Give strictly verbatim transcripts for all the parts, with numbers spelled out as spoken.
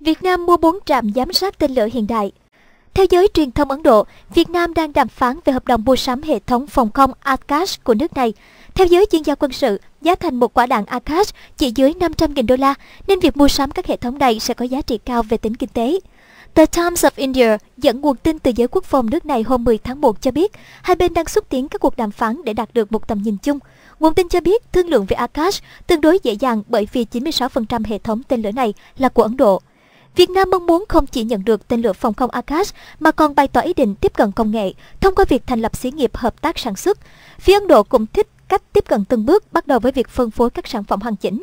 Việt Nam mua bốn trạm giám sát tên lửa hiện đại. Theo giới truyền thông Ấn Độ, Việt Nam đang đàm phán về hợp đồng mua sắm hệ thống phòng không Akash của nước này. Theo giới chuyên gia quân sự, giá thành một quả đạn Akash chỉ dưới năm trăm nghìn đô la, nên việc mua sắm các hệ thống này sẽ có giá trị cao về tính kinh tế. The Times of India dẫn nguồn tin từ giới quốc phòng nước này hôm mười tháng một cho biết hai bên đang xúc tiến các cuộc đàm phán để đạt được một tầm nhìn chung. Nguồn tin cho biết thương lượng về Akash tương đối dễ dàng bởi vì chín mươi sáu phần trăm hệ thống tên lửa này là của Ấn Độ. Việt Nam mong muốn không chỉ nhận được tên lửa phòng không Akash mà còn bày tỏ ý định tiếp cận công nghệ thông qua việc thành lập xí nghiệp hợp tác sản xuất. Phía Ấn Độ cũng thích cách tiếp cận từng bước, bắt đầu với việc phân phối các sản phẩm hoàn chỉnh.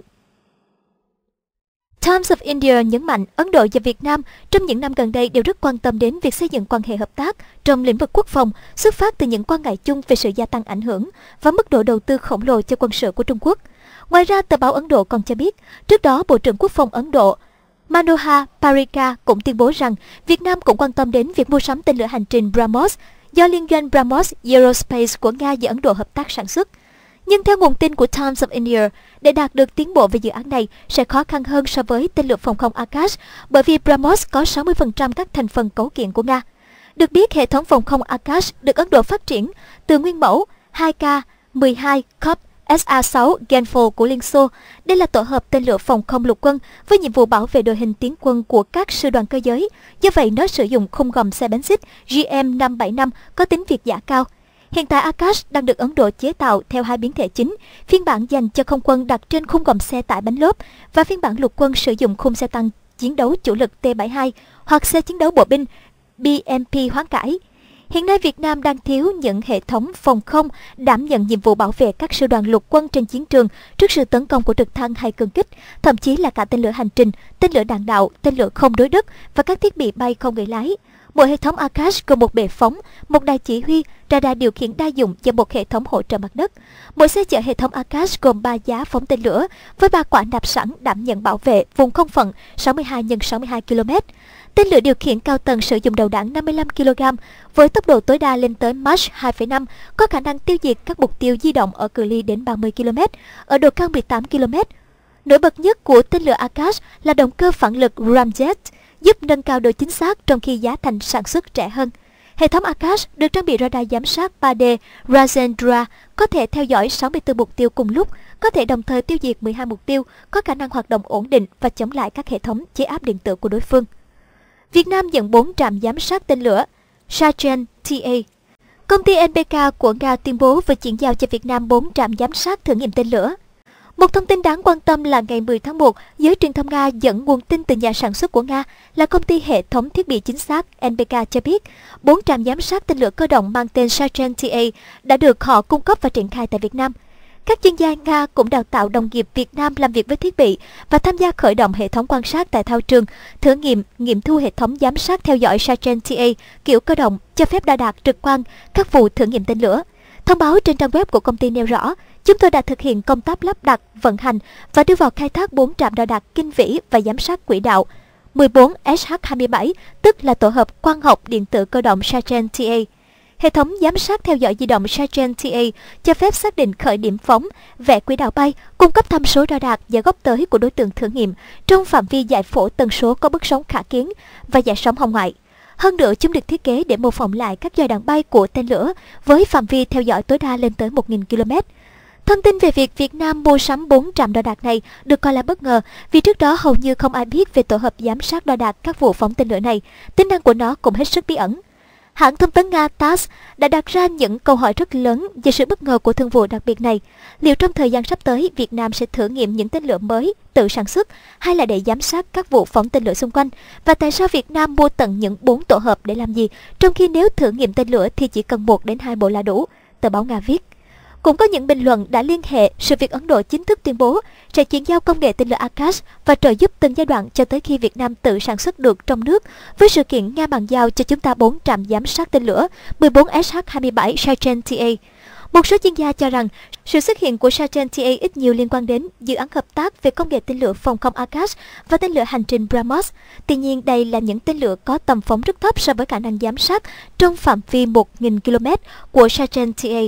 Times of India nhấn mạnh Ấn Độ và Việt Nam trong những năm gần đây đều rất quan tâm đến việc xây dựng quan hệ hợp tác trong lĩnh vực quốc phòng, xuất phát từ những quan ngại chung về sự gia tăng ảnh hưởng và mức độ đầu tư khổng lồ cho quân sự của Trung Quốc. Ngoài ra, tờ báo Ấn Độ còn cho biết, trước đó Bộ trưởng Quốc phòng Ấn Độ Manohar Parrikar cũng tuyên bố rằng Việt Nam cũng quan tâm đến việc mua sắm tên lửa hành trình BrahMos do liên doanh BrahMos Aerospace của Nga và Ấn Độ hợp tác sản xuất. Nhưng theo nguồn tin của Times of India, để đạt được tiến bộ về dự án này sẽ khó khăn hơn so với tên lửa phòng không Akash bởi vì BrahMos có sáu mươi phần trăm các thành phần cấu kiện của Nga. Được biết, hệ thống phòng không Akash được Ấn Độ phát triển từ nguyên mẫu hai K mười hai Corp S A sáu Genfo của Liên Xô. Đây là tổ hợp tên lửa phòng không lục quân với nhiệm vụ bảo vệ đội hình tiến quân của các sư đoàn cơ giới. Do vậy, nó sử dụng khung gầm xe bánh xích G M năm bảy năm có tính việt dã cao. Hiện tại Akash đang được Ấn Độ chế tạo theo hai biến thể chính, phiên bản dành cho không quân đặt trên khung gầm xe tải bánh lốp và phiên bản lục quân sử dụng khung xe tăng chiến đấu chủ lực T bảy mươi hai hoặc xe chiến đấu bộ binh B M P hoán cải. Hiện nay Việt Nam đang thiếu những hệ thống phòng không đảm nhận nhiệm vụ bảo vệ các sư đoàn lục quân trên chiến trường trước sự tấn công của trực thăng hay cường kích, thậm chí là cả tên lửa hành trình, tên lửa đạn đạo, tên lửa không đối đất và các thiết bị bay không người lái. Mỗi hệ thống Akash gồm một bệ phóng, một đài chỉ huy, radar điều khiển đa dụng và một hệ thống hỗ trợ mặt đất. Mỗi xe chở hệ thống Akash gồm ba giá phóng tên lửa với ba quả nạp sẵn đảm nhận bảo vệ vùng không phận sáu mươi hai nhân sáu mươi hai ki lô mét. Tên lửa điều khiển cao tầng sử dụng đầu đạn năm mươi lăm ki lô gam với tốc độ tối đa lên tới Mach hai phẩy năm, có khả năng tiêu diệt các mục tiêu di động ở cự ly đến ba mươi ki lô mét, ở độ cao mười tám ki lô mét. Nổi bật nhất của tên lửa Akash là động cơ phản lực Ramjet, giúp nâng cao độ chính xác trong khi giá thành sản xuất rẻ hơn. Hệ thống Akash được trang bị radar giám sát ba D Rajendra, có thể theo dõi sáu mươi tư mục tiêu cùng lúc, có thể đồng thời tiêu diệt mười hai mục tiêu, có khả năng hoạt động ổn định và chống lại các hệ thống chế áp điện tử của đối phương. Việt Nam nhận bốn trạm giám sát tên lửa Sachen T A. Công ty en pê ca của Nga tuyên bố vừa chuyển giao cho Việt Nam bốn trạm giám sát thử nghiệm tên lửa. Một thông tin đáng quan tâm là ngày mười tháng một, giới truyền thông Nga dẫn nguồn tin từ nhà sản xuất của Nga là công ty hệ thống thiết bị chính xác en pê ca cho biết, bốn trạm giám sát tên lửa cơ động mang tên Sachen T A đã được họ cung cấp và triển khai tại Việt Nam. Các chuyên gia Nga cũng đào tạo đồng nghiệp Việt Nam làm việc với thiết bị và tham gia khởi động hệ thống quan sát tại thao trường, thử nghiệm, nghiệm thu hệ thống giám sát theo dõi Sachen T A kiểu cơ động, cho phép đo đạc trực quan các vụ thử nghiệm tên lửa. Thông báo trên trang web của công ty nêu rõ, chúng tôi đã thực hiện công tác lắp đặt, vận hành và đưa vào khai thác bốn trạm đo đạc kinh vĩ và giám sát quỹ đạo mười bốn S H hai mươi bảy, tức là tổ hợp quang học điện tử cơ động Sachen T A. Hệ thống giám sát theo dõi di động Sachen T A cho phép xác định khởi điểm phóng, vẽ quỹ đạo bay, cung cấp tham số đo đạc và góc tới của đối tượng thử nghiệm trong phạm vi giải phẫu tần số có bước sóng khả kiến và giải sóng hồng ngoại. Hơn nữa, chúng được thiết kế để mô phỏng lại các giai đoạn bay của tên lửa với phạm vi theo dõi tối đa lên tới một nghìn ki lô mét. Thông tin về việc Việt Nam mua sắm bốn trạm đo đạc này được coi là bất ngờ vì trước đó hầu như không ai biết về tổ hợp giám sát đo đạc các vụ phóng tên lửa này. Tính năng của nó cũng hết sức bí ẩn. Hãng thông tấn Nga tát ét đã đặt ra những câu hỏi rất lớn về sự bất ngờ của thương vụ đặc biệt này. Liệu trong thời gian sắp tới, Việt Nam sẽ thử nghiệm những tên lửa mới tự sản xuất hay là để giám sát các vụ phóng tên lửa xung quanh? Và tại sao Việt Nam mua tận những bốn tổ hợp để làm gì, trong khi nếu thử nghiệm tên lửa thì chỉ cần một đến hai bộ là đủ? Tờ báo Nga viết. Cũng có những bình luận đã liên hệ sự việc Ấn Độ chính thức tuyên bố sẽ chuyển giao công nghệ tên lửa Akash và trợ giúp từng giai đoạn cho tới khi Việt Nam tự sản xuất được trong nước, với sự kiện Nga bàn giao cho chúng ta bốn trạm giám sát tên lửa mười bốn S H hai mươi bảy Sachen T A. Một số chuyên gia cho rằng sự xuất hiện của Sachen T A ít nhiều liên quan đến dự án hợp tác về công nghệ tên lửa phòng không Akash và tên lửa hành trình BrahMos. Tuy nhiên, đây là những tên lửa có tầm phóng rất thấp so với khả năng giám sát trong phạm vi một nghìn ki lô mét của Sachen T A.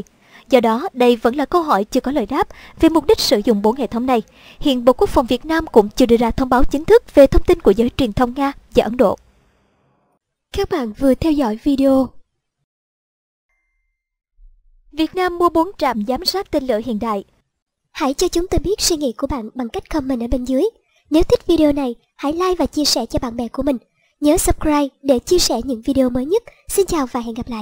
Do đó, đây vẫn là câu hỏi chưa có lời đáp về mục đích sử dụng bốn hệ thống này. Hiện Bộ Quốc phòng Việt Nam cũng chưa đưa ra thông báo chính thức về thông tin của giới truyền thông Nga và Ấn Độ. Các bạn vừa theo dõi video. Việt Nam mua bốn trạm giám sát tên lửa hiện đại. Hãy cho chúng tôi biết suy nghĩ của bạn bằng cách comment ở bên dưới. Nếu thích video này, hãy like và chia sẻ cho bạn bè của mình. Nhớ subscribe để chia sẻ những video mới nhất. Xin chào và hẹn gặp lại.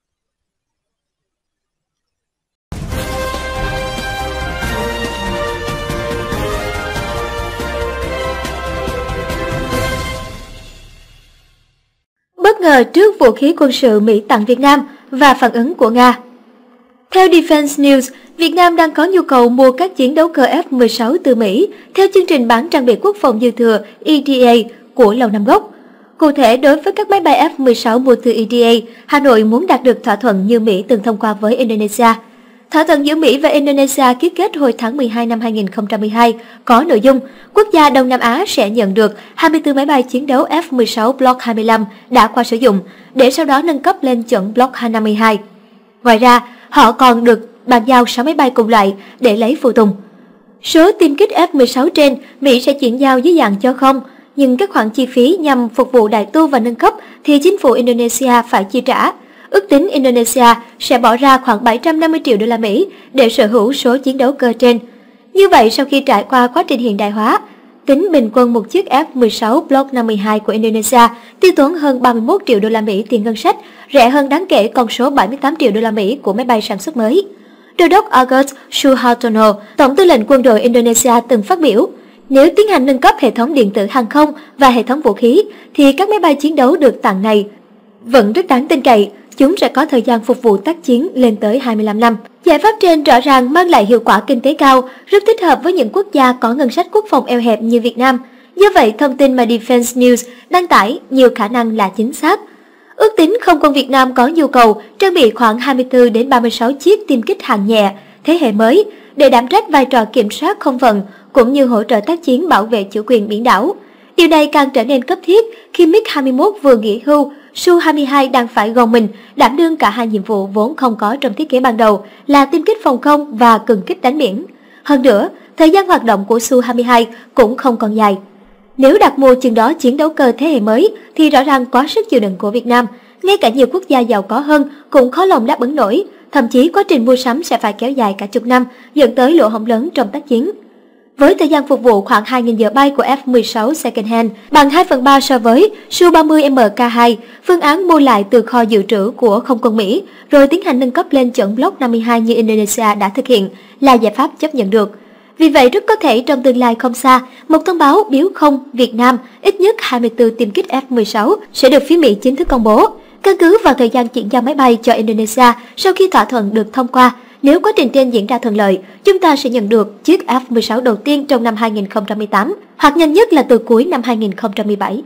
Bất ngờ trước vũ khí quân sự Mỹ tặng Việt Nam và phản ứng của Nga. Theo Defense News, Việt Nam đang có nhu cầu mua các chiến đấu cơ F mười sáu từ Mỹ theo chương trình bán trang bị quốc phòng dư thừa E D A của Lầu Năm Góc. Cụ thể, đối với các máy bay F mười sáu mua từ E D A, Hà Nội muốn đạt được thỏa thuận như Mỹ từng thông qua với Indonesia. Thỏa thuận giữa Mỹ và Indonesia ký kết hồi tháng mười hai năm hai nghìn không trăm mười hai có nội dung quốc gia Đông Nam Á sẽ nhận được hai mươi tư máy bay chiến đấu F mười sáu Block hai mươi lăm đã qua sử dụng, để sau đó nâng cấp lên chuẩn Block năm mươi hai. Ngoài ra, họ còn được bàn giao sáu máy bay cùng loại để lấy phụ tùng. Số tiêm kích F mười sáu trên, Mỹ sẽ chuyển giao dưới dạng cho không, nhưng các khoản chi phí nhằm phục vụ đại tu và nâng cấp thì chính phủ Indonesia phải chi trả. Ước tính Indonesia sẽ bỏ ra khoảng bảy trăm năm mươi triệu đô la Mỹ để sở hữu số chiến đấu cơ trên. Như vậy, sau khi trải qua quá trình hiện đại hóa, tính bình quân một chiếc F mười sáu Block năm mươi hai của Indonesia tiêu tốn hơn ba mươi mốt triệu đô la Mỹ tiền ngân sách, rẻ hơn đáng kể con số bảy mươi tám triệu đô la Mỹ của máy bay sản xuất mới. Đô đốc Agus Suhartono, Tổng tư lệnh quân đội Indonesia từng phát biểu, nếu tiến hành nâng cấp hệ thống điện tử hàng không và hệ thống vũ khí, thì các máy bay chiến đấu được tặng này vẫn rất đáng tin cậy. Chúng sẽ có thời gian phục vụ tác chiến lên tới hai mươi lăm năm. Giải pháp trên rõ ràng mang lại hiệu quả kinh tế cao, rất thích hợp với những quốc gia có ngân sách quốc phòng eo hẹp như Việt Nam. Do vậy, thông tin mà Defense News đăng tải nhiều khả năng là chính xác. Ước tính Không quân Việt Nam có nhu cầu trang bị khoảng hai mươi tư đến ba mươi sáu chiếc tiêm kích hạng nhẹ, thế hệ mới, để đảm trách vai trò kiểm soát không phận cũng như hỗ trợ tác chiến bảo vệ chủ quyền biển đảo. Điều này càng trở nên cấp thiết khi MiG hai mươi mốt vừa nghỉ hưu, Su hai mươi hai đang phải gồng mình đảm đương cả hai nhiệm vụ vốn không có trong thiết kế ban đầu là tiêm kích phòng không và cường kích đánh biển. Hơn nữa, thời gian hoạt động của Su hai mươi hai cũng không còn dài. Nếu đặt mua chừng đó chiến đấu cơ thế hệ mới thì rõ ràng quá sức chịu đựng của Việt Nam. Ngay cả nhiều quốc gia giàu có hơn cũng khó lòng đáp ứng nổi. Thậm chí quá trình mua sắm sẽ phải kéo dài cả chục năm, dẫn tới lỗ hổng lớn trong tác chiến. Với thời gian phục vụ khoảng hai nghìn giờ bay của F mười sáu second hand, bằng hai phần ba so với Su ba mươi M K hai, phương án mua lại từ kho dự trữ của Không quân Mỹ, rồi tiến hành nâng cấp lên chuẩn Block năm mươi hai như Indonesia đã thực hiện là giải pháp chấp nhận được. Vì vậy, rất có thể trong tương lai không xa, một thông báo biếu không Việt Nam ít nhất hai mươi tư tiêm kích F mười sáu sẽ được phía Mỹ chính thức công bố. Căn cứ vào thời gian chuyển giao máy bay cho Indonesia sau khi thỏa thuận được thông qua, nếu quá trình trên diễn ra thuận lợi, chúng ta sẽ nhận được chiếc F mười sáu đầu tiên trong năm hai nghìn không trăm mười tám, hoặc nhanh nhất là từ cuối năm hai nghìn không trăm mười bảy.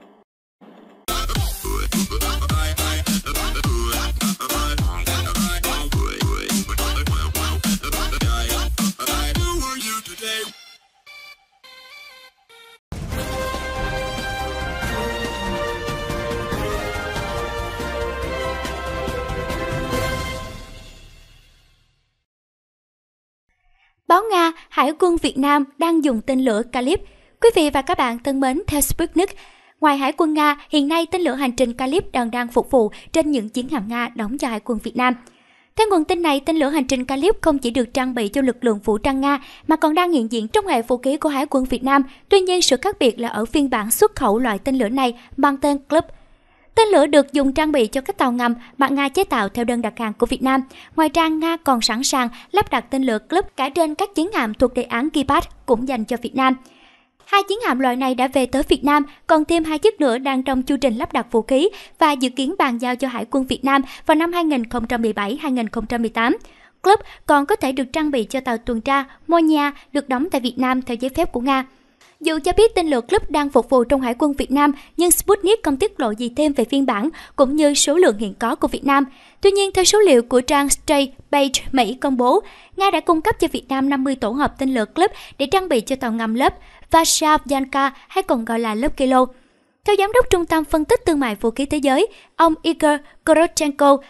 Báo Nga, Hải quân Việt Nam đang dùng tên lửa Kalib. Quý vị và các bạn thân mến, theo Sputnik, ngoài Hải quân Nga, hiện nay tên lửa hành trình Kalib đang đang phục vụ trên những chiến hạm Nga đóng cho Hải quân Việt Nam. Theo nguồn tin này, tên lửa hành trình Kalib không chỉ được trang bị cho lực lượng vũ trang Nga mà còn đang hiện diện trong hệ vũ khí của Hải quân Việt Nam. Tuy nhiên, sự khác biệt là ở phiên bản xuất khẩu loại tên lửa này mang tên Club. Tên lửa được dùng trang bị cho các tàu ngầm mà Nga chế tạo theo đơn đặt hàng của Việt Nam. Ngoài ra, Nga còn sẵn sàng lắp đặt tên lửa Club cả trên các chiến hạm thuộc đề án Gepard cũng dành cho Việt Nam. Hai chiến hạm loại này đã về tới Việt Nam, còn thêm hai chiếc nữa đang trong chu trình lắp đặt vũ khí và dự kiến bàn giao cho Hải quân Việt Nam vào năm hai nghìn không trăm mười bảy hai nghìn không trăm mười tám. Club còn có thể được trang bị cho tàu tuần tra Monya được đóng tại Việt Nam theo giấy phép của Nga. Dù cho biết tên lửa Club đang phục vụ trong Hải quân Việt Nam, nhưng Sputnik không tiết lộ gì thêm về phiên bản cũng như số lượng hiện có của Việt Nam. Tuy nhiên, theo số liệu của trang State Page Mỹ công bố, Nga đã cung cấp cho Việt Nam năm mươi tổ hợp tên lửa Club để trang bị cho tàu ngầm lớp Vasavyanka hay còn gọi là lớp Kilo. Theo Giám đốc Trung tâm Phân tích Thương mại Vũ khí Thế giới, ông Igor Korotchenko,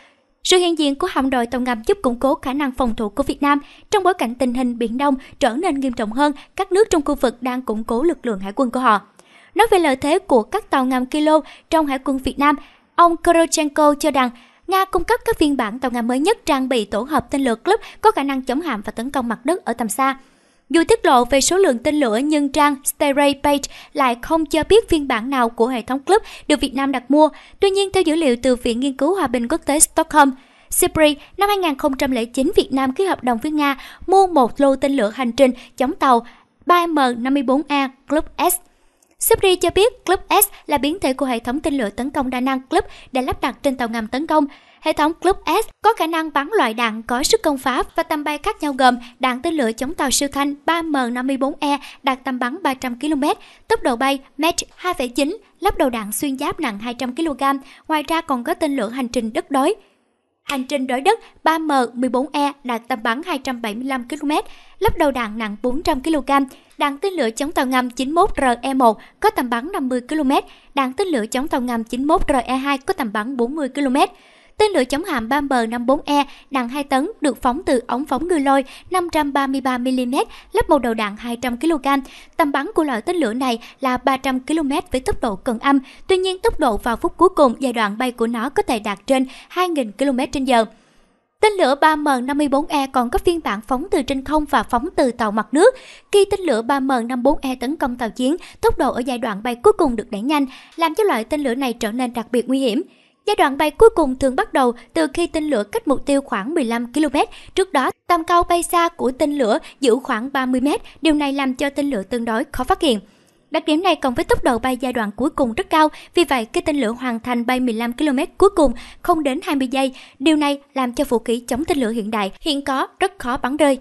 Sự hiện diện của hạm đội tàu ngầm giúp củng cố khả năng phòng thủ của Việt Nam trong bối cảnh tình hình Biển Đông trở nên nghiêm trọng hơn, các nước trong khu vực đang củng cố lực lượng hải quân của họ. Nói về lợi thế của các tàu ngầm Kilo trong hải quân Việt Nam, ông Korochenko cho rằng Nga cung cấp các phiên bản tàu ngầm mới nhất trang bị tổ hợp tên lửa Club có khả năng chống hạm và tấn công mặt đất ở tầm xa. Dù tiết lộ về số lượng tên lửa nhưng trang Starry Page lại không cho biết phiên bản nào của hệ thống Club được Việt Nam đặt mua. Tuy nhiên, theo dữ liệu từ Viện Nghiên cứu Hòa bình Quốc tế Stockholm, SIPRI, năm hai nghìn không trăm lẻ chín, Việt Nam ký hợp đồng với Nga mua một lô tên lửa hành trình chống tàu ba M năm mươi bốn E Club S. SIPRI cho biết Club S là biến thể của hệ thống tên lửa tấn công đa năng Club để lắp đặt trên tàu ngầm tấn công. Hệ thống Club S có khả năng bắn loại đạn có sức công phá và tầm bay khác nhau gồm đạn tên lửa chống tàu siêu thanh ba M năm mươi bốn E đạt tầm bắn ba trăm ki lô mét, tốc độ bay Mach hai phẩy chín, lắp đầu đạn xuyên giáp nặng hai trăm ki lô gam. Ngoài ra còn có tên lửa hành trình đất đối. Hành trình đối đất ba M mười bốn E đạt tầm bắn hai trăm bảy mươi lăm ki lô mét, lắp đầu đạn nặng bốn trăm ki lô gam. Đạn tên lửa chống tàu ngầm chín mươi mốt R E một có tầm bắn năm mươi ki lô mét, đạn tên lửa chống tàu ngầm chín mươi mốt R E hai có tầm bắn bốn mươi ki lô mét. Tên lửa chống hạm ba M năm mươi bốn E nặng hai tấn được phóng từ ống phóng ngư lôi năm trăm ba mươi ba mi li mét, lắp một đầu đạn hai trăm ki lô gam. Tầm bắn của loại tên lửa này là ba trăm ki lô mét với tốc độ cận âm. Tuy nhiên, tốc độ vào phút cuối cùng giai đoạn bay của nó có thể đạt trên hai nghìn ki lô mét trên giờ. Tên lửa ba M năm mươi bốn E còn có phiên bản phóng từ trên không và phóng từ tàu mặt nước. Khi tên lửa ba M năm mươi bốn E tấn công tàu chiến, tốc độ ở giai đoạn bay cuối cùng được đẩy nhanh, làm cho loại tên lửa này trở nên đặc biệt nguy hiểm. Giai đoạn bay cuối cùng thường bắt đầu từ khi tên lửa cách mục tiêu khoảng mười lăm ki lô mét. Trước đó, tầm cao bay xa của tên lửa giữ khoảng ba mươi mét. Điều này làm cho tên lửa tương đối khó phát hiện. Đặc điểm này cộng với tốc độ bay giai đoạn cuối cùng rất cao, vì vậy khi tên lửa hoàn thành bay mười lăm ki lô mét cuối cùng không đến hai mươi giây. Điều này làm cho vũ khí chống tên lửa hiện đại hiện có rất khó bắn rơi.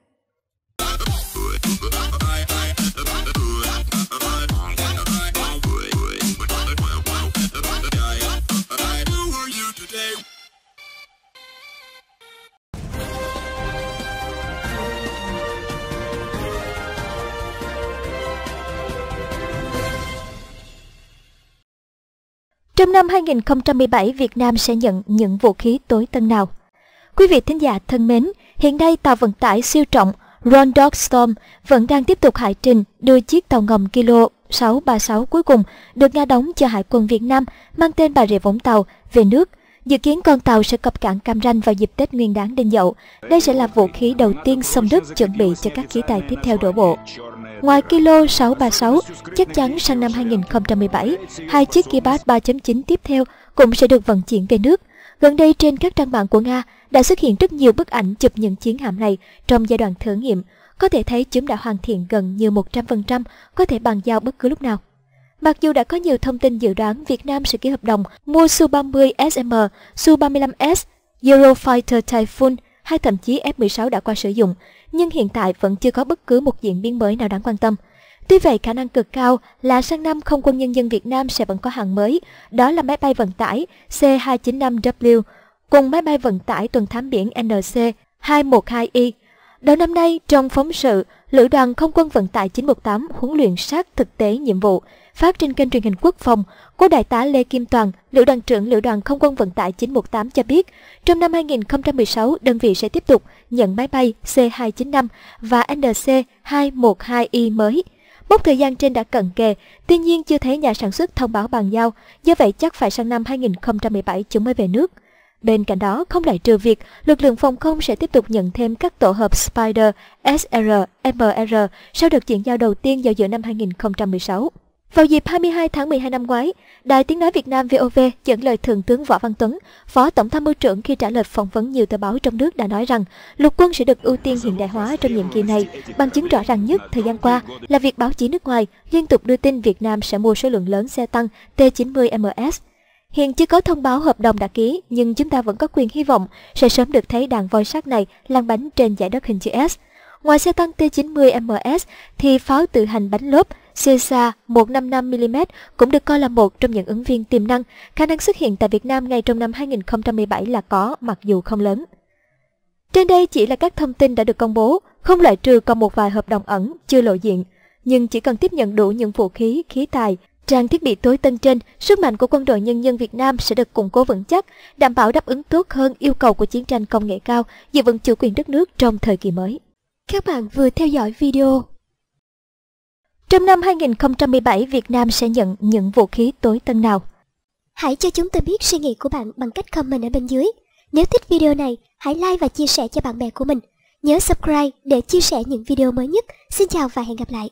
Trong năm hai nghìn không trăm mười bảy, Việt Nam sẽ nhận những vũ khí tối tân nào? Quý vị thính giả thân mến, hiện nay tàu vận tải siêu trọng Ron Dog Storm vẫn đang tiếp tục hải trình đưa chiếc tàu ngầm Kilo sáu ba sáu cuối cùng được Nga đóng cho Hải quân Việt Nam mang tên Bà Rịa Vũng Tàu về nước. Dự kiến con tàu sẽ cập cảng Cam Ranh vào dịp Tết Nguyên đán Đinh Dậu. Đây sẽ là vũ khí đầu tiên sông Đức chuẩn bị cho các khí tài tiếp theo đổ bộ. Ngoài Kilo sáu ba sáu, chắc chắn sang năm hai nghìn không trăm mười bảy, hai chiếc Kibat ba chấm chín tiếp theo cũng sẽ được vận chuyển về nước. Gần đây trên các trang mạng của Nga đã xuất hiện rất nhiều bức ảnh chụp những chiến hạm này trong giai đoạn thử nghiệm. Có thể thấy chúng đã hoàn thiện gần như một trăm phần trăm, có thể bàn giao bất cứ lúc nào. Mặc dù đã có nhiều thông tin dự đoán Việt Nam sẽ ký hợp đồng mua Su ba mươi S M, Su ba mươi lăm S, Eurofighter Typhoon hay thậm chí F mười sáu đã qua sử dụng, nhưng hiện tại vẫn chưa có bất cứ một diễn biến mới nào đáng quan tâm. Tuy vậy, khả năng cực cao là sang năm Không quân Nhân dân Việt Nam sẽ vẫn có hàng mới, đó là máy bay vận tải C hai chín năm W cùng máy bay vận tải tuần thám biển N C hai một hai I. Đầu năm nay, trong phóng sự Lữ đoàn Không quân vận tải chín một tám huấn luyện sát thực tế nhiệm vụ phát trên kênh truyền hình Quốc phòng, cố Đại tá Lê Kim Toàn, Lữ đoàn trưởng Lữ đoàn Không quân vận tải chín một tám cho biết, trong năm hai nghìn không trăm mười sáu, đơn vị sẽ tiếp tục nhận máy bay C hai chín năm và N C hai một hai I mới. Mốc thời gian trên đã cận kề, tuy nhiên chưa thấy nhà sản xuất thông báo bàn giao, do vậy chắc phải sang năm hai nghìn không trăm mười bảy chúng mới về nước. Bên cạnh đó, không loại trừ việc lực lượng phòng không sẽ tiếp tục nhận thêm các tổ hợp Spider, S R, M R sau đợt chuyển giao đầu tiên vào giữa năm hai nghìn không trăm mười sáu. Vào dịp hai mươi hai tháng mười hai năm ngoái, Đài Tiếng Nói Việt Nam V O V dẫn lời Thượng tướng Võ Văn Tuấn, Phó Tổng tham mưu trưởng khi trả lời phỏng vấn nhiều tờ báo trong nước đã nói rằng lục quân sẽ được ưu tiên hiện đại hóa trong nhiệm kỳ này. Bằng chứng rõ ràng nhất thời gian qua là việc báo chí nước ngoài liên tục đưa tin Việt Nam sẽ mua số lượng lớn xe tăng T chín mươi M S. Hiện chưa có thông báo hợp đồng đã ký, nhưng chúng ta vẫn có quyền hy vọng sẽ sớm được thấy đàn voi sắt này lăn bánh trên dải đất hình chữ S. Ngoài xe tăng T chín mươi M S thì pháo tự hành bánh lốp Caesar một trăm năm mươi lăm mi li mét cũng được coi là một trong những ứng viên tiềm năng, khả năng xuất hiện tại Việt Nam ngay trong năm hai nghìn không trăm mười bảy là có, mặc dù không lớn. Trên đây chỉ là các thông tin đã được công bố, không loại trừ còn một vài hợp đồng ẩn chưa lộ diện, nhưng chỉ cần tiếp nhận đủ những vũ khí, khí tài trang thiết bị tối tân trên, sức mạnh của Quân đội Nhân dân Việt Nam sẽ được củng cố vững chắc, đảm bảo đáp ứng tốt hơn yêu cầu của chiến tranh công nghệ cao, giữ vững chủ quyền đất nước trong thời kỳ mới. Các bạn vừa theo dõi video. Trong năm hai nghìn không trăm mười bảy, Việt Nam sẽ nhận những vũ khí tối tân nào? Hãy cho chúng tôi biết suy nghĩ của bạn bằng cách comment ở bên dưới. Nếu thích video này, hãy like và chia sẻ cho bạn bè của mình. Nhớ subscribe để chia sẻ những video mới nhất. Xin chào và hẹn gặp lại.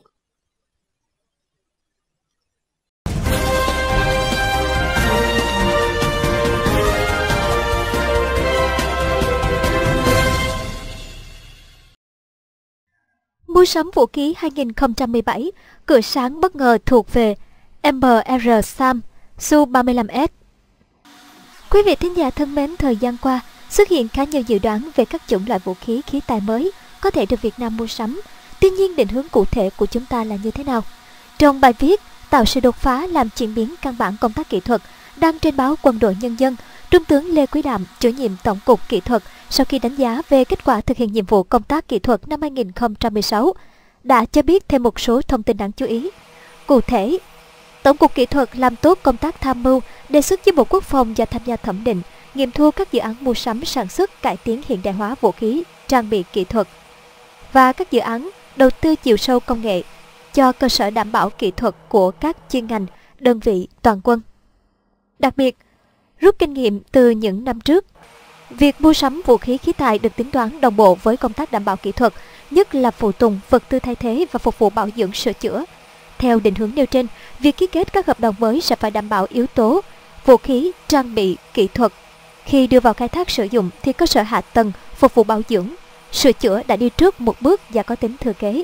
Mua sắm vũ khí hai nghìn không trăm mười bảy, cửa sáng bất ngờ thuộc về em rờ Sam Su ba mươi lăm S. Quý vị thính giả thân mến, thời gian qua xuất hiện khá nhiều dự đoán về các chủng loại vũ khí khí tài mới có thể được Việt Nam mua sắm. Tuy nhiên, định hướng cụ thể của chúng ta là như thế nào? Trong bài viết tạo sự đột phá làm chuyển biến căn bản công tác kỹ thuật đăng trên báo Quân đội Nhân dân, Trung tướng Lê Quý Đạm, chủ nhiệm Tổng cục Kỹ thuật, sau khi đánh giá về kết quả thực hiện nhiệm vụ công tác kỹ thuật năm hai nghìn không trăm mười sáu, đã cho biết thêm một số thông tin đáng chú ý. Cụ thể, Tổng cục Kỹ thuật làm tốt công tác tham mưu, đề xuất với Bộ Quốc phòng và tham gia thẩm định, nghiệm thu các dự án mua sắm, sản xuất, cải tiến hiện đại hóa vũ khí, trang bị kỹ thuật và các dự án đầu tư chiều sâu công nghệ cho cơ sở đảm bảo kỹ thuật của các chuyên ngành, đơn vị toàn quân. Đặc biệt, rút kinh nghiệm từ những năm trước, việc mua sắm vũ khí khí tài được tính toán đồng bộ với công tác đảm bảo kỹ thuật, nhất là phụ tùng, vật tư thay thế và phục vụ bảo dưỡng sửa chữa. Theo định hướng nêu trên, việc ký kết các hợp đồng mới sẽ phải đảm bảo yếu tố vũ khí, trang bị, kỹ thuật. Khi đưa vào khai thác sử dụng thì cơ sở hạ tầng, phục vụ bảo dưỡng, sửa chữa đã đi trước một bước và có tính thừa kế.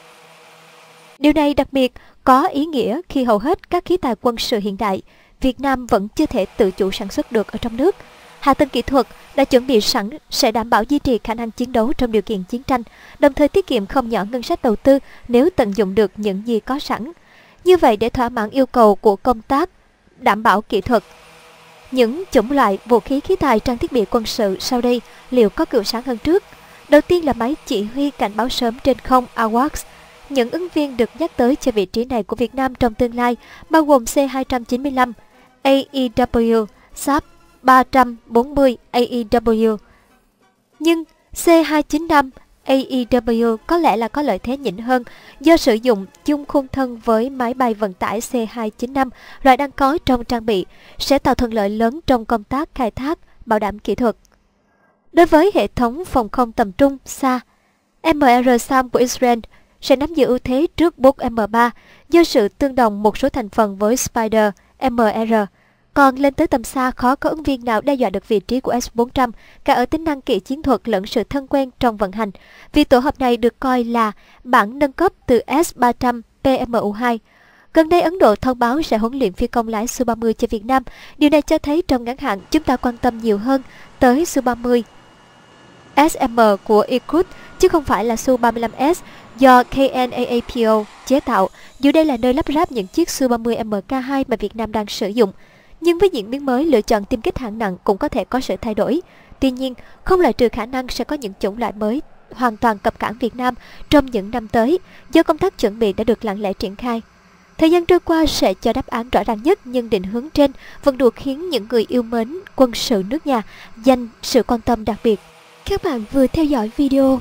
Điều này đặc biệt có ý nghĩa khi hầu hết các khí tài quân sự hiện đại, Việt Nam vẫn chưa thể tự chủ sản xuất được ở trong nước. Hạ tầng kỹ thuật đã chuẩn bị sẵn sẽ đảm bảo duy trì khả năng chiến đấu trong điều kiện chiến tranh, đồng thời tiết kiệm không nhỏ ngân sách đầu tư nếu tận dụng được những gì có sẵn. Như vậy, để thỏa mãn yêu cầu của công tác đảm bảo kỹ thuật, những chủng loại vũ khí khí tài trang thiết bị quân sự sau đây liệu có cựu sáng hơn trước? Đầu tiên là máy chỉ huy cảnh báo sớm trên không a vê a xê. Những ứng viên được nhắc tới cho vị trí này của Việt Nam trong tương lai bao gồm C hai chín lăm A E W, SAP ba bốn mươi A E W. Nhưng C hai chín năm A E W có lẽ là có lợi thế nhỉnh hơn do sử dụng chung khung thân với máy bay vận tải C hai chín năm, loại đang có trong trang bị, sẽ tạo thuận lợi lớn trong công tác khai thác, bảo đảm kỹ thuật. Đối với hệ thống phòng không tầm trung xa, em rờ Sam của Israel sẽ nắm giữ ưu thế trước Buk M ba do sự tương đồng một số thành phần với Spider M R. Còn lên tới tầm xa, khó có ứng viên nào đe dọa được vị trí của S bốn trăm, cả ở tính năng kỹ chiến thuật lẫn sự thân quen trong vận hành. Vì tổ hợp này được coi là bản nâng cấp từ S ba trăm P M U hai. Gần đây, Ấn Độ thông báo sẽ huấn luyện phi công lái Su ba mươi cho Việt Nam. Điều này cho thấy trong ngắn hạn, chúng ta quan tâm nhiều hơn tới Su ba mươi S M của Irkut, chứ không phải là Su ba mươi lăm S do K N A A P O chế tạo, dù đây là nơi lắp ráp những chiếc Su ba mươi M K hai mà Việt Nam đang sử dụng. Nhưng với diễn biến mới, lựa chọn tiêm kích hạng nặng cũng có thể có sự thay đổi. Tuy nhiên, không loại trừ khả năng sẽ có những chủng loại mới hoàn toàn cập cảng Việt Nam trong những năm tới, do công tác chuẩn bị đã được lặng lẽ triển khai. Thời gian trôi qua sẽ cho đáp án rõ ràng nhất, nhưng định hướng trên vẫn đủ khiến những người yêu mến quân sự nước nhà dành sự quan tâm đặc biệt. Các bạn vừa theo dõi video.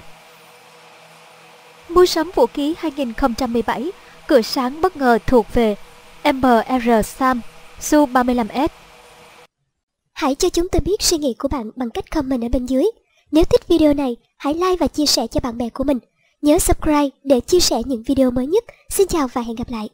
Mua sắm vũ khí hai nghìn không trăm mười bảy, cửa sáng bất ngờ thuộc về em rờ Sam Su ba mươi lăm S. Hãy cho chúng tôi biết suy nghĩ của bạn bằng cách comment ở bên dưới. Nếu thích video này, hãy like và chia sẻ cho bạn bè của mình. Nhớ subscribe để chia sẻ những video mới nhất. Xin chào và hẹn gặp lại.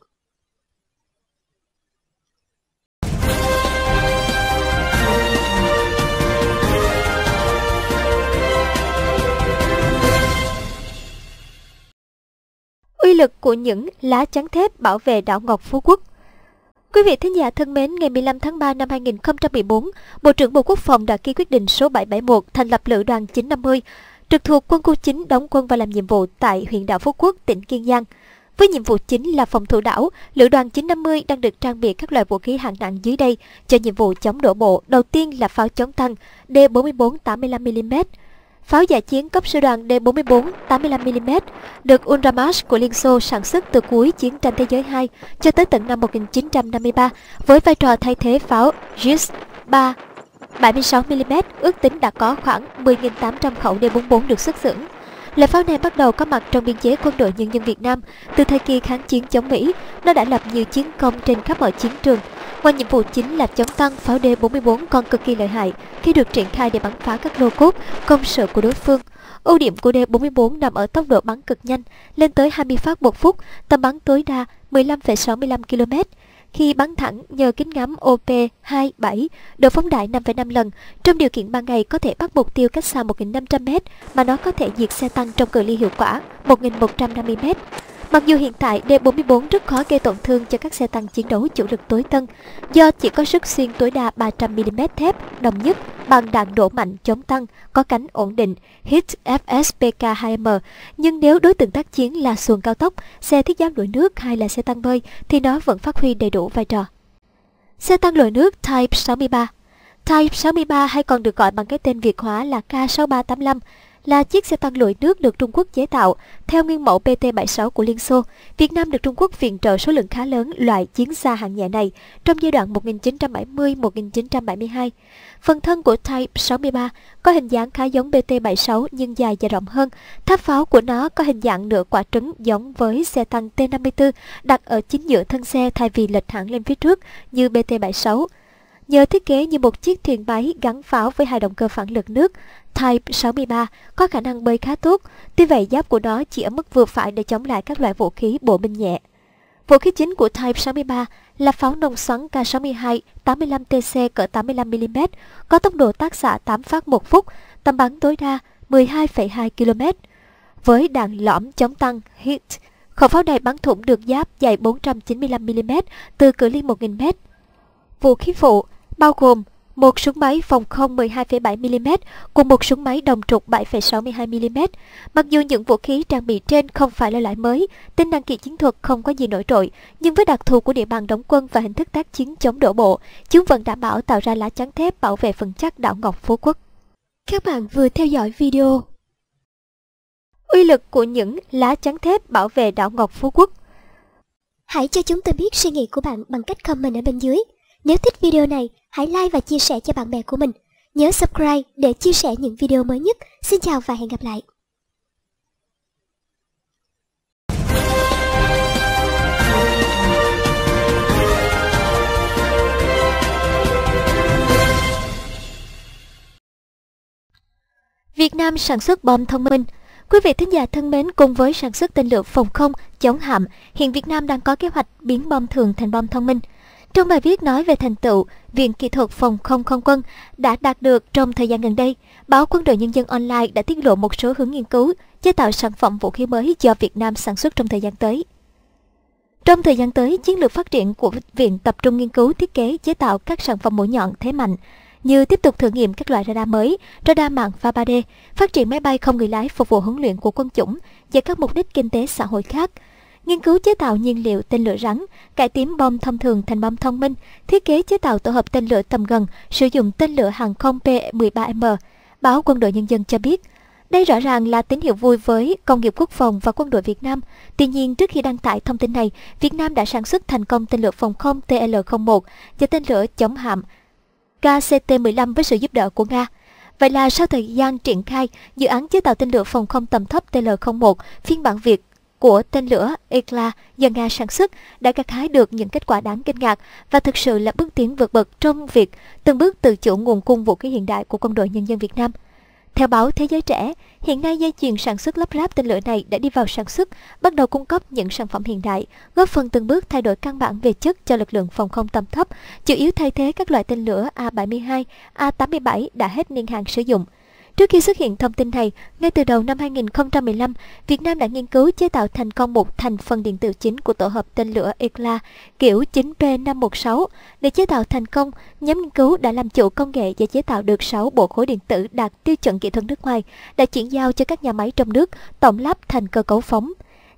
Uy lực của những lá chắn thép bảo vệ đảo ngọc Phú Quốc. Quý vị thính giả thân mến, ngày mười lăm tháng ba năm hai nghìn không trăm mười bốn, Bộ trưởng Bộ Quốc phòng đã ký quyết định số bảy trăm bảy mươi mốt thành lập Lữ đoàn chín trăm năm mươi, trực thuộc Quân khu chín đóng quân và làm nhiệm vụ tại huyện đảo Phú Quốc, tỉnh Kiên Giang. Với nhiệm vụ chính là phòng thủ đảo, Lữ đoàn chín trăm năm mươi đang được trang bị các loại vũ khí hạng nặng dưới đây cho nhiệm vụ chống đổ bộ. Đầu tiên là pháo chống tăng D bốn mươi bốn tám mươi lăm mi li mét, Pháo dã chiến cấp sư đoàn D bốn mươi bốn tám mươi lăm mi li mét được Ultramarsch của Liên Xô sản xuất từ cuối Chiến tranh Thế giới hai cho tới tận năm một nghìn chín trăm năm mươi ba với vai trò thay thế pháo Gis ba bảy mươi sáu mi li mét, ước tính đã có khoảng mười nghìn tám trăm khẩu D bốn mươi bốn được xuất xưởng. Loại pháo này bắt đầu có mặt trong biên chế Quân đội Nhân dân Việt Nam từ thời kỳ kháng chiến chống Mỹ. Nó đã lập nhiều chiến công trên khắp mọi chiến trường. Ngoài nhiệm vụ chính là chống tăng, pháo D bốn mươi bốn còn cực kỳ lợi hại khi được triển khai để bắn phá các lô cốt, công sự của đối phương. Ưu điểm của D bốn mươi bốn nằm ở tốc độ bắn cực nhanh, lên tới hai mươi phát một phút, tầm bắn tối đa mười lăm phẩy sáu mươi lăm ki lô mét. Khi bắn thẳng nhờ kính ngắm O P hai mươi bảy, độ phóng đại năm phẩy năm lần, trong điều kiện ban ngày có thể bắt mục tiêu cách xa một nghìn năm trăm mét, mà nó có thể diệt xe tăng trong cự ly hiệu quả một nghìn một trăm năm mươi mét. Mặc dù hiện tại D bốn mươi bốn rất khó gây tổn thương cho các xe tăng chiến đấu chủ lực tối tân, do chỉ có sức xuyên tối đa ba trăm mi li mét thép đồng nhất bằng đạn nổ mạnh chống tăng, có cánh ổn định Hit F S P K hai M, nhưng nếu đối tượng tác chiến là xuồng cao tốc, xe thiết giáp lội nước hay là xe tăng bơi thì nó vẫn phát huy đầy đủ vai trò. Xe tăng lội nước Type sáu mươi ba. Type sáu mươi ba hay còn được gọi bằng cái tên Việt hóa là K sáu ba tám lăm là chiếc xe tăng lội nước được Trung Quốc chế tạo theo nguyên mẫu P T bảy mươi sáu của Liên Xô. Việt Nam được Trung Quốc viện trợ số lượng khá lớn loại chiến xa hạng nhẹ này trong giai đoạn một nghìn chín trăm bảy mươi đến một nghìn chín trăm bảy mươi hai. Phần thân của Type sáu mươi ba có hình dáng khá giống P T bảy mươi sáu nhưng dài và rộng hơn. Tháp pháo của nó có hình dạng nửa quả trứng giống với xe tăng T năm mươi tư đặt ở chính giữa thân xe thay vì lệch hẳn lên phía trước như P T bảy mươi sáu. Nhờ thiết kế như một chiếc thuyền máy gắn pháo với hai động cơ phản lực nước, Type sáu mươi ba có khả năng bơi khá tốt, tuy vậy giáp của nó chỉ ở mức vừa phải để chống lại các loại vũ khí bộ binh nhẹ. Vũ khí chính của Type sáu mươi ba là pháo nòng xoắn K sáu mươi hai tám mươi lăm T C cỡ tám mươi lăm mi li mét, có tốc độ tác xạ tám phát một phút, tầm bắn tối đa mười hai phẩy hai ki lô mét. Với đạn lõm chống tăng Hit, khẩu pháo này bắn thủng được giáp dày bốn trăm chín mươi lăm mi li mét từ cự ly một nghìn mét. Vũ khí phụ bao gồm một súng máy phòng không mười hai phẩy bảy mi li mét cùng một súng máy đồng trục bảy phẩy sáu mươi hai mi li mét. Mặc dù những vũ khí trang bị trên không phải là loại mới, tính năng kỳ chiến thuật không có gì nổi trội, nhưng với đặc thù của địa bàn đóng quân và hình thức tác chiến chống đổ bộ, chúng vẫn đảm bảo tạo ra lá chắn thép bảo vệ vững chắc đảo ngọc Phú Quốc. Các bạn vừa theo dõi video Uy lực của những lá chắn thép bảo vệ đảo ngọc Phú Quốc. Hãy cho chúng tôi biết suy nghĩ của bạn bằng cách comment ở bên dưới. Nếu thích video này, hãy like và chia sẻ cho bạn bè của mình. Nhớ subscribe để chia sẻ những video mới nhất. Xin chào và hẹn gặp lại. Việt Nam sản xuất bom thông minh. Quý vị thính giả thân mến, cùng với sản xuất tên lửa phòng không chống hạm, hiện Việt Nam đang có kế hoạch biến bom thường thành bom thông minh. Trong bài viết nói về thành tựu Viện Kỹ thuật Phòng không Không quân đã đạt được trong thời gian gần đây, báo Quân đội Nhân dân Online đã tiết lộ một số hướng nghiên cứu chế tạo sản phẩm vũ khí mới do Việt Nam sản xuất trong thời gian tới. Trong thời gian tới, chiến lược phát triển của Viện tập trung nghiên cứu thiết kế chế tạo các sản phẩm mũi nhọn thế mạnh, như tiếp tục thử nghiệm các loại radar mới, radar mạng pha ba D, phát triển máy bay không người lái phục vụ huấn luyện của quân chủng và các mục đích kinh tế xã hội khác. Nghiên cứu chế tạo nhiên liệu tên lửa rắn, cải tiến bom thông thường thành bom thông minh, thiết kế chế tạo tổ hợp tên lửa tầm gần, sử dụng tên lửa hàng không P mười ba M. Báo Quân đội Nhân dân cho biết, đây rõ ràng là tín hiệu vui với công nghiệp quốc phòng và quân đội Việt Nam. Tuy nhiên, trước khi đăng tải thông tin này, Việt Nam đã sản xuất thành công tên lửa phòng không T L không một và tên lửa chống hạm K C T mười lăm với sự giúp đỡ của Nga. Vậy là sau thời gian triển khai, dự án chế tạo tên lửa phòng không tầm thấp T L không một phiên bản Việt của tên lửa E C L A do Nga sản xuất đã gặt hái được những kết quả đáng kinh ngạc và thực sự là bước tiến vượt bậc trong việc từng bước tự chủ nguồn cung vũ khí hiện đại của Quân đội Nhân dân Việt Nam. Theo báo Thế giới trẻ, hiện nay dây chuyền sản xuất lắp ráp tên lửa này đã đi vào sản xuất, bắt đầu cung cấp những sản phẩm hiện đại, góp phần từng bước thay đổi căn bản về chất cho lực lượng phòng không tầm thấp, chủ yếu thay thế các loại tên lửa A bảy mươi hai, A tám mươi bảy đã hết niên hạn sử dụng. Trước khi xuất hiện thông tin này, ngay từ đầu năm hai nghìn không trăm mười lăm, Việt Nam đã nghiên cứu chế tạo thành công một thành phần điện tử chính của tổ hợp tên lửa E C L A kiểu chín P năm một sáu. Để chế tạo thành công, nhóm nghiên cứu đã làm chủ công nghệ và chế tạo được sáu bộ khối điện tử đạt tiêu chuẩn kỹ thuật nước ngoài, đã chuyển giao cho các nhà máy trong nước tổng lắp thành cơ cấu phóng.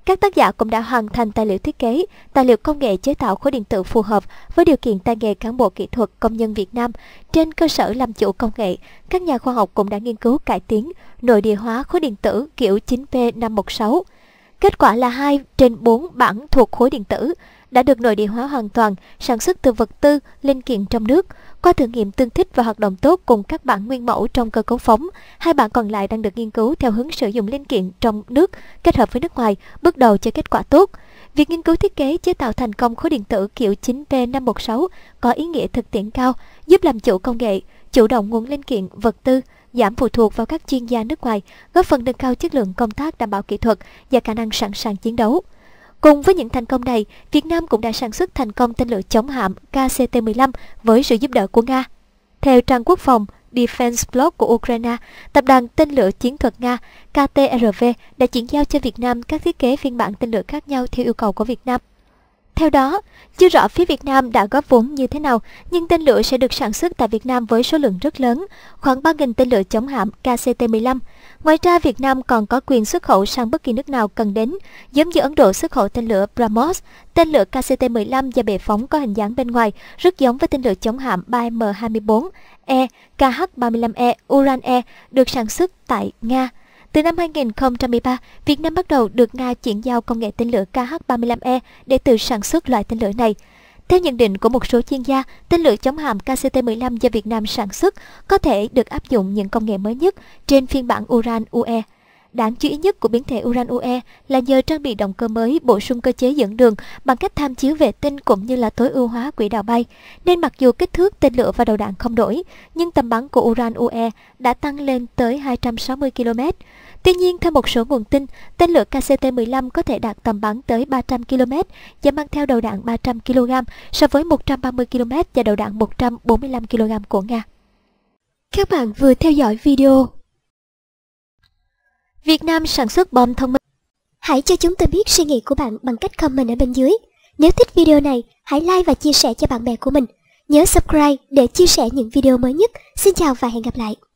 Các tác giả cũng đã hoàn thành tài liệu thiết kế, tài liệu công nghệ chế tạo khối điện tử phù hợp với điều kiện tay nghề cán bộ kỹ thuật công nhân Việt Nam. Trên cơ sở làm chủ công nghệ, các nhà khoa học cũng đã nghiên cứu cải tiến, nội địa hóa khối điện tử kiểu chín P năm một sáu. Kết quả là hai trên bốn bản thuộc khối điện tử đã được nội địa hóa hoàn toàn, sản xuất từ vật tư, linh kiện trong nước. Qua thử nghiệm tương thích và hoạt động tốt cùng các bản nguyên mẫu trong cơ cấu phóng, hai bản còn lại đang được nghiên cứu theo hướng sử dụng linh kiện trong nước kết hợp với nước ngoài, bước đầu cho kết quả tốt. Việc nghiên cứu thiết kế chế tạo thành công khối điện tử kiểu chín P năm một sáu có ý nghĩa thực tiễn cao, giúp làm chủ công nghệ, chủ động nguồn linh kiện, vật tư, giảm phụ thuộc vào các chuyên gia nước ngoài, góp phần nâng cao chất lượng công tác đảm bảo kỹ thuật và khả năng sẵn sàng chiến đấu. Cùng với những thành công này, Việt Nam cũng đã sản xuất thành công tên lửa chống hạm K C T mười lăm với sự giúp đỡ của Nga. Theo trang quốc phòng Defense Blog của Ukraine, tập đoàn tên lửa chiến thuật Nga K T R V đã chuyển giao cho Việt Nam các thiết kế phiên bản tên lửa khác nhau theo yêu cầu của Việt Nam. Theo đó, chưa rõ phía Việt Nam đã góp vốn như thế nào, nhưng tên lửa sẽ được sản xuất tại Việt Nam với số lượng rất lớn, khoảng ba nghìn tên lửa chống hạm K C T mười lăm. Ngoài ra, Việt Nam còn có quyền xuất khẩu sang bất kỳ nước nào cần đến, giống như Ấn Độ xuất khẩu tên lửa BrahMos. Tên lửa K C T mười lăm và bệ phóng có hình dáng bên ngoài rất giống với tên lửa chống hạm ba M hai mươi bốn E, K H ba mươi lăm E, Uran E được sản xuất tại Nga. Từ năm hai nghìn không trăm mười ba, Việt Nam bắt đầu được Nga chuyển giao công nghệ tên lửa K H ba mươi lăm E để tự sản xuất loại tên lửa này. Theo nhận định của một số chuyên gia, tên lửa chống hạm K C T mười lăm do Việt Nam sản xuất có thể được áp dụng những công nghệ mới nhất trên phiên bản Uran U E. Đáng chú ý nhất của biến thể Uran U E là nhờ trang bị động cơ mới, bổ sung cơ chế dẫn đường bằng cách tham chiếu vệ tinh cũng như là tối ưu hóa quỹ đạo bay. Nên mặc dù kích thước tên lửa và đầu đạn không đổi, nhưng tầm bắn của Uran U E đã tăng lên tới hai trăm sáu mươi ki lô mét. Tuy nhiên, theo một số nguồn tin, tên lửa K C T mười lăm có thể đạt tầm bắn tới ba trăm ki lô mét và mang theo đầu đạn ba trăm ki lô gam so với một trăm ba mươi ki lô mét và đầu đạn một trăm bốn mươi lăm ki lô gam của Nga. Các bạn vừa theo dõi video Việt Nam sản xuất bom thông minh. Hãy cho chúng tôi biết suy nghĩ của bạn bằng cách comment ở bên dưới. Nếu thích video này, hãy like và chia sẻ cho bạn bè của mình. Nhớ subscribe để chia sẻ những video mới nhất. Xin chào và hẹn gặp lại.